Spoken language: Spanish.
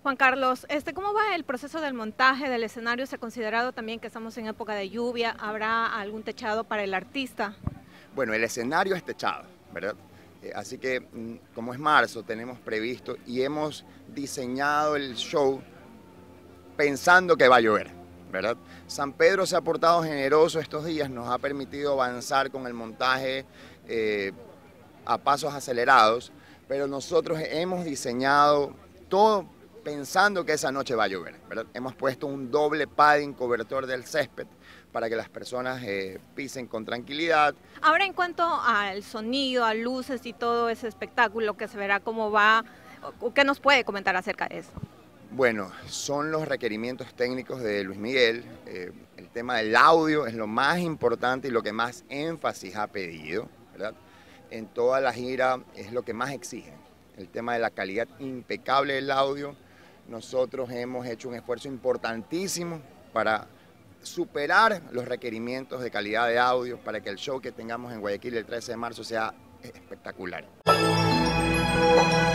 Juan Carlos, ¿cómo va el proceso del montaje del escenario? ¿Se ha considerado también que estamos en época de lluvia? ¿Habrá algún techado para el artista? Bueno, el escenario es techado, ¿verdad? Así que como es marzo, tenemos previsto y hemos diseñado el show pensando que va a llover, ¿verdad? San Pedro se ha portado generoso estos días, nos ha permitido avanzar con el montaje a pasos acelerados, pero nosotros hemos diseñado todo pensando que esa noche va a llover, ¿verdad? Hemos puesto un doble padding cobertor del césped para que las personas pisen con tranquilidad. Ahora, en cuanto al sonido, a luces y todo ese espectáculo que se verá cómo va, ¿qué nos puede comentar acerca de eso? Bueno, son los requerimientos técnicos de Luis Miguel. El tema del audio es lo más importante y lo que más énfasis ha pedido, ¿verdad? En toda la gira es lo que más exigen. El tema de la calidad impecable del audio. Nosotros hemos hecho un esfuerzo importantísimo para superar los requerimientos de calidad de audio para que el show que tengamos en Guayaquil el 13 de marzo sea espectacular.